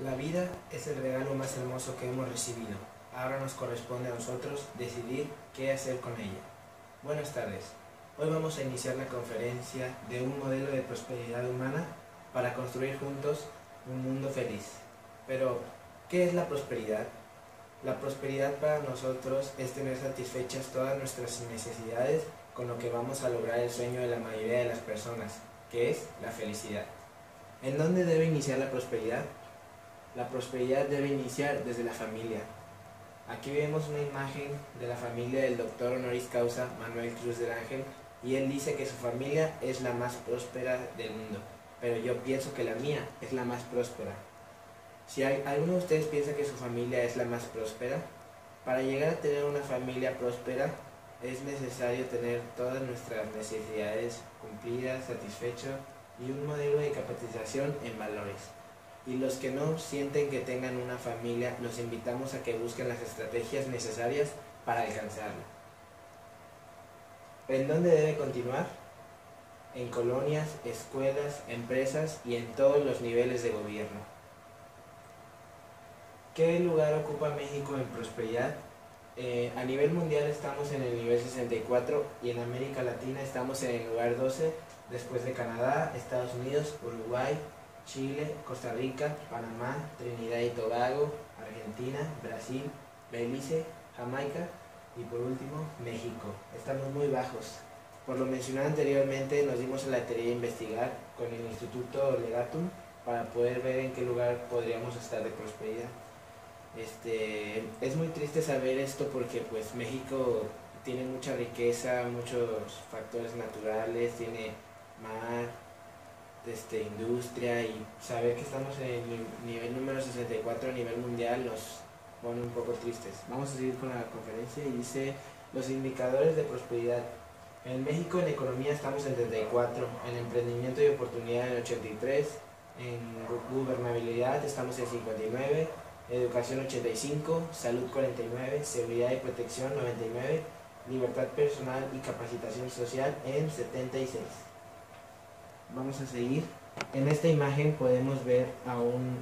La vida es el regalo más hermoso que hemos recibido. Ahora nos corresponde a nosotros decidir qué hacer con ella. Buenas tardes. Hoy vamos a iniciar la conferencia de un modelo de prosperidad humana para construir juntos un mundo feliz. Pero, ¿qué es la prosperidad? La prosperidad para nosotros es tener satisfechas todas nuestras necesidades con lo que vamos a lograr el sueño de la mayoría de las personas, que es la felicidad. ¿En dónde debe iniciar la prosperidad? La prosperidad debe iniciar desde la familia. Aquí vemos una imagen de la familia del doctor honoris causa Manuel Cruz del Ángel, y él dice que su familia es la más próspera del mundo, pero yo pienso que la mía es la más próspera. Si alguno de ustedes piensa que su familia es la más próspera, para llegar a tener una familia próspera es necesario tener todas nuestras necesidades cumplidas, satisfechas y un modelo de capacitación en valores. Y los que no sienten que tengan una familia, los invitamos a que busquen las estrategias necesarias para alcanzarla. ¿En dónde debe continuar? En colonias, escuelas, empresas y en todos los niveles de gobierno. ¿Qué lugar ocupa México en prosperidad? A nivel mundial estamos en el nivel 64 y en América Latina estamos en el lugar 12, después de Canadá, Estados Unidos, Uruguay, Chile, Costa Rica, Panamá, Trinidad y Tobago, Argentina, Brasil, Belice, Jamaica y por último México. Estamos muy bajos. Por lo mencionado anteriormente, nos dimos a la tarea de investigar con el Instituto Legatum para poder ver en qué lugar podríamos estar de prosperidad. Es muy triste saber esto porque pues México tiene mucha riqueza, muchos factores naturales, tiene mar, industria, y saber que estamos en el nivel número 64 a nivel mundial nos pone un poco tristes. Vamos a seguir con la conferencia y dice los indicadores de prosperidad. En México en economía estamos en 34, en emprendimiento y oportunidad en 83, en gobernabilidad estamos en 59, educación 85, salud 49, seguridad y protección 99, libertad personal y capacitación social en 76. Vamos a seguir. En esta imagen podemos ver a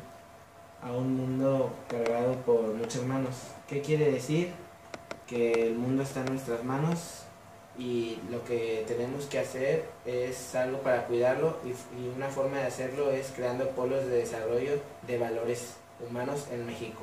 un mundo cargado por muchas manos. ¿Qué quiere decir? Que el mundo está en nuestras manos y lo que tenemos que hacer es algo para cuidarlo, y una forma de hacerlo es creando polos de desarrollo de valores humanos en México.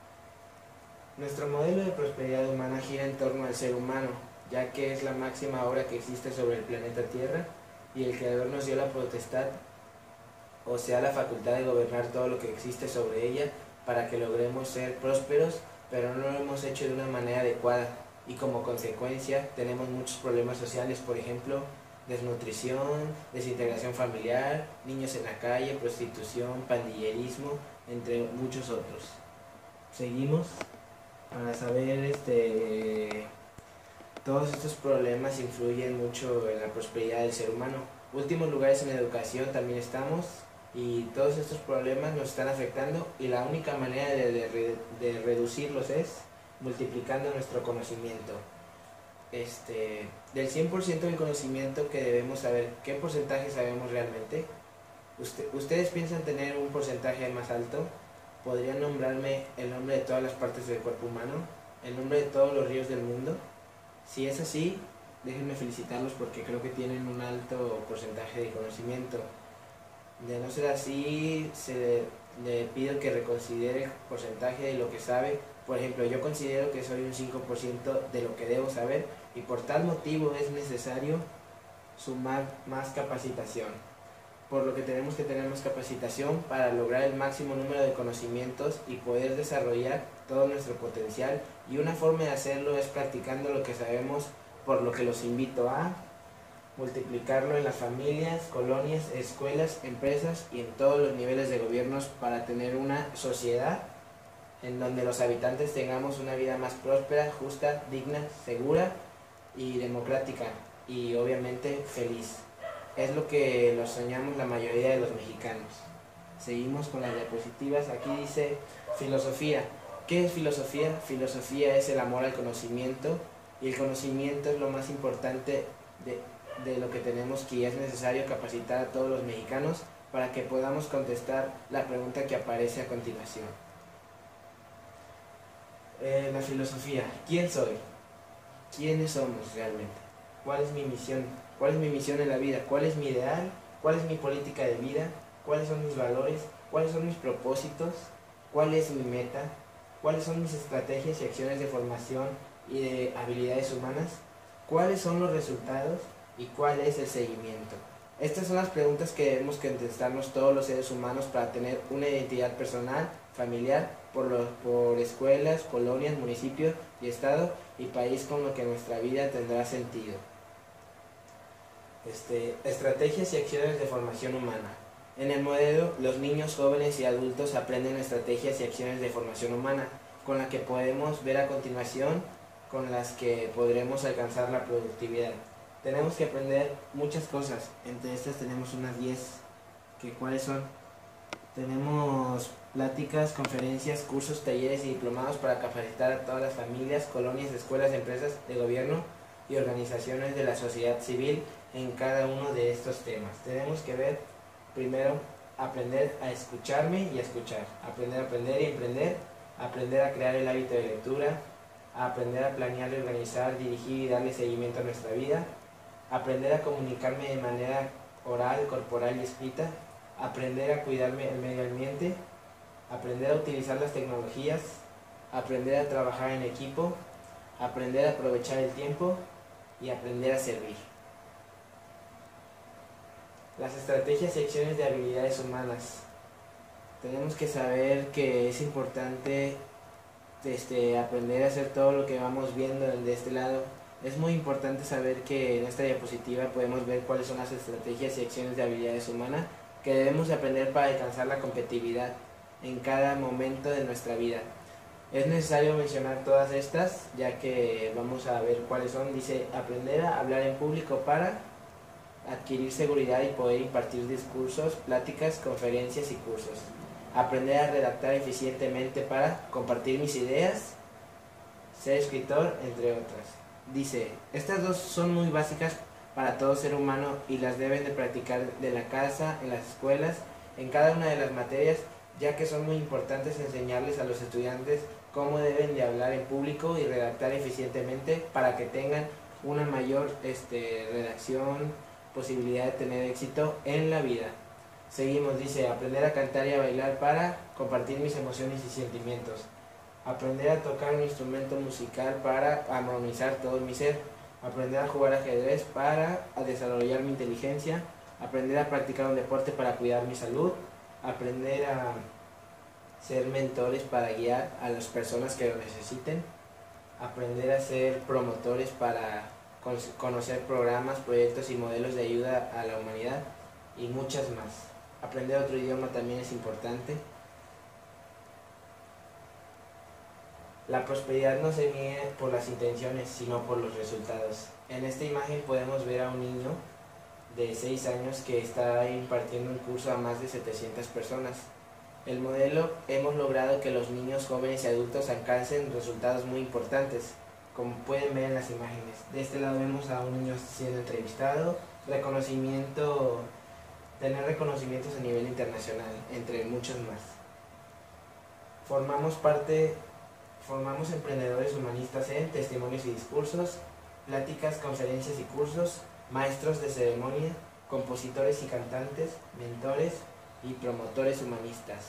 Nuestro modelo de prosperidad humana gira en torno al ser humano, ya que es la máxima obra que existe sobre el planeta Tierra, y el Creador nos dio la potestad, o sea la facultad de gobernar todo lo que existe sobre ella para que logremos ser prósperos, pero no lo hemos hecho de una manera adecuada y como consecuencia tenemos muchos problemas sociales, por ejemplo, desnutrición, desintegración familiar, niños en la calle, prostitución, pandillerismo, entre muchos otros. Seguimos para saber todos estos problemas influyen mucho en la prosperidad del ser humano. Últimos lugares en educación también estamos, y todos estos problemas nos están afectando, y la única manera de reducirlos es multiplicando nuestro conocimiento. Del 100% del conocimiento que debemos saber, ¿qué porcentaje sabemos realmente? ¿Ustedes piensan tener un porcentaje más alto? ¿Podrían nombrarme el nombre de todas las partes del cuerpo humano? ¿El nombre de todos los ríos del mundo? Si es así, déjenme felicitarlos porque creo que tienen un alto porcentaje de conocimiento. De no ser así, le pido que reconsidere el porcentaje de lo que sabe. Por ejemplo, yo considero que soy un 5% de lo que debo saber, y por tal motivo es necesario sumar más capacitación. Por lo que tenemos que tener más capacitación para lograr el máximo número de conocimientos y poder desarrollar todo nuestro potencial, y una forma de hacerlo es practicando lo que sabemos, por lo que los invito a multiplicarlo en las familias, colonias, escuelas, empresas y en todos los niveles de gobiernos para tener una sociedad en donde los habitantes tengamos una vida más próspera, justa, digna, segura y democrática, y obviamente feliz. Es lo que lo soñamos la mayoría de los mexicanos. Seguimos con las diapositivas. Aquí dice filosofía. ¿Qué es filosofía? Filosofía es el amor al conocimiento, y el conocimiento es lo más importante de lo que tenemos, que es necesario capacitar a todos los mexicanos para que podamos contestar la pregunta que aparece a continuación. La filosofía. ¿Quién soy? ¿Quiénes somos realmente? ¿Cuál es mi misión? ¿Cuál es mi misión en la vida? ¿Cuál es mi ideal? ¿Cuál es mi política de vida? ¿Cuáles son mis valores? ¿Cuáles son mis propósitos? ¿Cuál es mi meta? ¿Cuáles son mis estrategias y acciones de formación y de habilidades humanas? ¿Cuáles son los resultados? ¿Y cuál es el seguimiento? Estas son las preguntas que debemos contestarnos todos los seres humanos para tener una identidad personal, familiar, por escuelas, colonias, municipios y estado y país con lo que nuestra vida tendrá sentido. Estrategias y acciones de formación humana. En el modelo, los niños, jóvenes y adultos aprenden estrategias y acciones de formación humana, con las que podemos ver a continuación, con las que podremos alcanzar la productividad. Tenemos que aprender muchas cosas, entre estas tenemos unas 10, ¿cuáles son? Tenemos pláticas, conferencias, cursos, talleres y diplomados para capacitar a todas las familias, colonias, escuelas, empresas de gobierno y organizaciones de la sociedad civil en cada uno de estos temas. Tenemos que ver primero aprender a escucharme y a escuchar, aprender a aprender y emprender, aprender a crear el hábito de lectura, aprender a planear, organizar, dirigir y darle seguimiento a nuestra vida, aprender a comunicarme de manera oral, corporal y escrita, aprender a cuidarme el medio ambiente, aprender a utilizar las tecnologías, aprender a trabajar en equipo, aprender a aprovechar el tiempo y aprender a servir. Las estrategias y acciones de habilidades humanas. Tenemos que saber que es importante aprender a hacer todo lo que vamos viendo de este lado. Es muy importante saber que en esta diapositiva podemos ver cuáles son las estrategias y acciones de habilidades humanas que debemos aprender para alcanzar la competitividad en cada momento de nuestra vida. Es necesario mencionar todas estas, ya que vamos a ver cuáles son. Dice, aprender a hablar en público para adquirir seguridad y poder impartir discursos, pláticas, conferencias y cursos. Aprender a redactar eficientemente para compartir mis ideas, ser escritor, entre otras. Dice, estas dos son muy básicas para todo ser humano y las deben de practicar de la casa, en las escuelas, en cada una de las materias, ya que son muy importantes enseñarles a los estudiantes cómo deben de hablar en público y redactar eficientemente para que tengan una mayor redacción, posibilidad de tener éxito en la vida. Seguimos, dice, aprender a cantar y a bailar para compartir mis emociones y sentimientos. Aprender a tocar un instrumento musical para armonizar todo mi ser. Aprender a jugar ajedrez para desarrollar mi inteligencia. Aprender a practicar un deporte para cuidar mi salud. Aprender a ser mentores para guiar a las personas que lo necesiten. Aprender a ser promotores para conocer programas, proyectos y modelos de ayuda a la humanidad y muchas más. Aprender otro idioma también es importante. La prosperidad no se mide por las intenciones, sino por los resultados. En esta imagen podemos ver a un niño de 6 años que está impartiendo un curso a más de 700 personas. El modelo hemos logrado que los niños, jóvenes y adultos alcancen resultados muy importantes, como pueden ver en las imágenes. De este lado vemos a un niño siendo entrevistado, tener reconocimientos a nivel internacional, entre muchos más. Formamos emprendedores humanistas en testimonios y discursos, pláticas, conferencias y cursos, maestros de ceremonia, compositores y cantantes, mentores y promotores humanistas.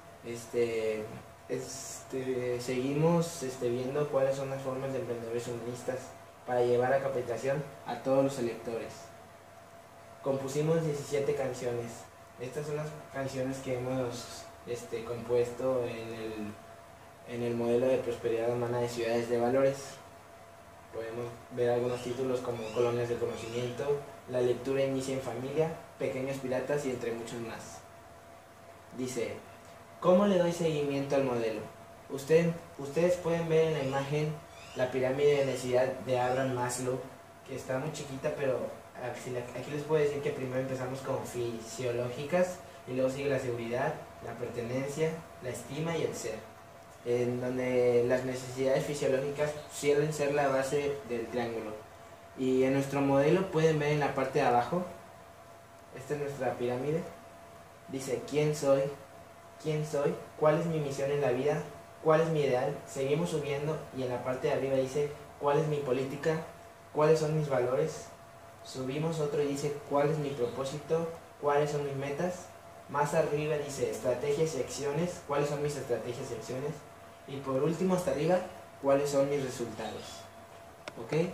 Seguimos viendo cuáles son las formas de emprendedores humanistas para llevar a capacitación a todos los electores. Compusimos 17 canciones. Estas son las canciones que hemos compuesto en el modelo de prosperidad humana de ciudades de valores. Podemos ver algunos títulos como Colonias del Conocimiento, La lectura inicia en familia, Pequeños piratas y entre muchos más. Dice, ¿cómo le doy seguimiento al modelo? Ustedes pueden ver en la imagen la pirámide de necesidad de Abraham Maslow, que está muy chiquita, pero aquí les puedo decir que primero empezamos con fisiológicas y luego sigue la seguridad, la pertenencia, la estima y el ser, en donde las necesidades fisiológicas suelen ser la base del triángulo. Y en nuestro modelo pueden ver en la parte de abajo, esta es nuestra pirámide, Dice, ¿quién soy? ¿Quién soy? ¿Cuál es mi misión en la vida? ¿Cuál es mi ideal? Seguimos subiendo y en la parte de arriba dice, ¿cuál es mi política? ¿Cuáles son mis valores? Subimos otro y dice, ¿cuál es mi propósito? ¿Cuáles son mis metas? Más arriba dice, estrategias y acciones. ¿Cuáles son mis estrategias y acciones? Y por último, hasta arriba, ¿cuáles son mis resultados? ¿Ok?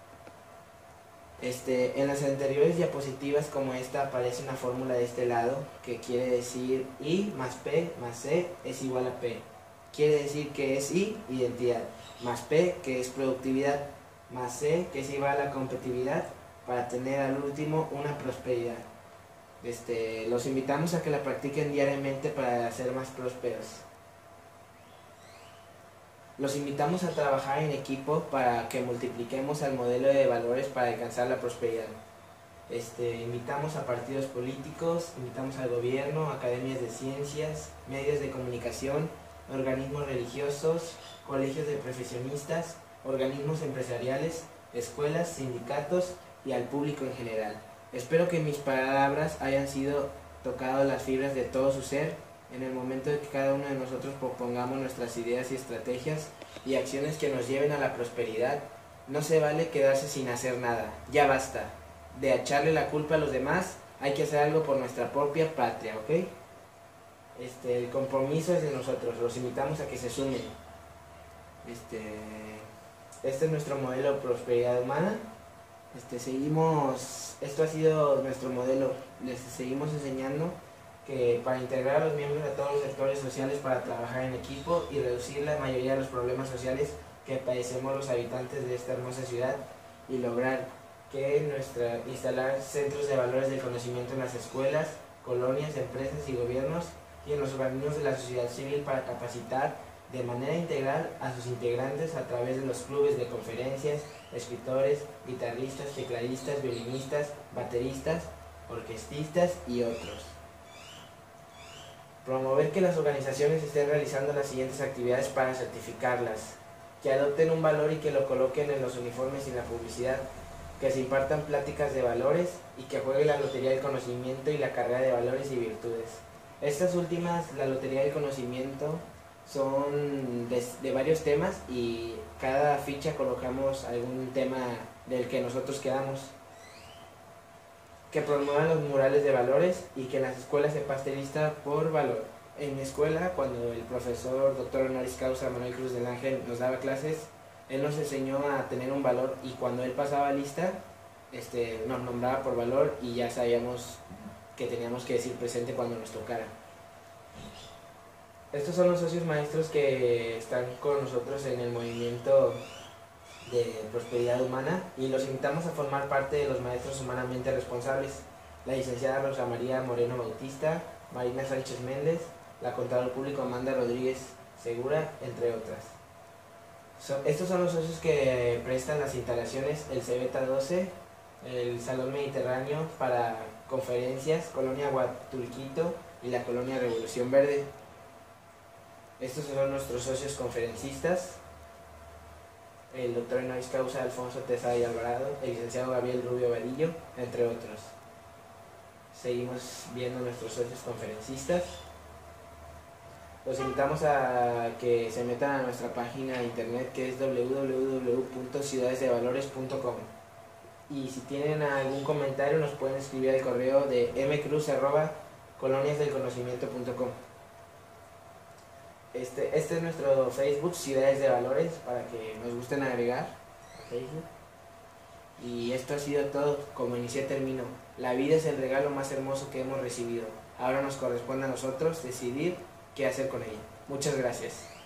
En las anteriores diapositivas como esta aparece una fórmula de este lado que quiere decir I más P más C es igual a P. Quiere decir que es I, identidad, más P, que es productividad, más C, que es igual a competitividad, para tener al último una prosperidad. Los invitamos a que la practiquen diariamente para ser más prósperos. Los invitamos a trabajar en equipo para que multipliquemos al modelo de valores para alcanzar la prosperidad. Invitamos a partidos políticos, invitamos al gobierno, academias de ciencias, medios de comunicación, organismos religiosos, colegios de profesionistas, organismos empresariales, escuelas, sindicatos y al público en general. Espero que mis palabras hayan sido tocado las fibras de todo su ser en el momento de que cada uno de nosotros propongamos nuestras ideas y estrategias y acciones que nos lleven a la prosperidad. No se vale quedarse sin hacer nada, ya basta de echarle la culpa a los demás, hay que hacer algo por nuestra propia patria, ¿ok? El compromiso es de nosotros, los invitamos a que se sumen. Este es nuestro modelo de prosperidad humana. Esto ha sido nuestro modelo, les seguimos enseñando que para integrar a los miembros a todos los sectores sociales para trabajar en equipo y reducir la mayoría de los problemas sociales que padecemos los habitantes de esta hermosa ciudad y lograr que instalar centros de valores del conocimiento en las escuelas, colonias, empresas y gobiernos y en los organismos de la sociedad civil para capacitar de manera integral a sus integrantes a través de los clubes de conferencias, escritores, guitarristas, tecladistas, violinistas, bateristas, orquestistas y otros. Promover que las organizaciones estén realizando las siguientes actividades para certificarlas, que adopten un valor y que lo coloquen en los uniformes y en la publicidad, que se impartan pláticas de valores y que juegue la lotería del conocimiento y la carrera de valores y virtudes. Estas últimas, la lotería del conocimiento, son de varios temas y cada ficha colocamos algún tema del que nosotros quedamos. Que promuevan los murales de valores y que en las escuelas se pastelista por valor. En mi escuela, cuando el profesor doctor honoris causa Manuel Cruz del Ángel nos daba clases, él nos enseñó a tener un valor y cuando él pasaba lista, nos nombraba por valor y ya sabíamos que teníamos que decir presente cuando nos tocara. Estos son los socios maestros que están con nosotros en el movimiento de prosperidad humana y los invitamos a formar parte de los maestros humanamente responsables. La licenciada Rosa María Moreno Bautista, Marina Sánchez Méndez, la contador público Amanda Rodríguez Segura, entre otras. Estos son los socios que prestan las instalaciones, el Cebeta 12, el Salón Mediterráneo para conferencias, Colonia Huatulquito y la Colonia Revolución Verde. Estos son nuestros socios conferencistas, el doctor honoris causa Alfonso Tesa y Alvarado, el licenciado Gabriel Rubio Vadillo, entre otros. Seguimos viendo nuestros socios conferencistas. Los invitamos a que se metan a nuestra página de internet que es www.ciudadesdevalores.com y si tienen algún comentario nos pueden escribir al correo de mcruz@coloniasdelconocimiento.com. Este es nuestro Facebook, Ciudades de Valores, para que nos gusten agregar a Facebook. Y esto ha sido todo. Como inicié, termino. La vida es el regalo más hermoso que hemos recibido. Ahora nos corresponde a nosotros decidir qué hacer con ella. Muchas gracias.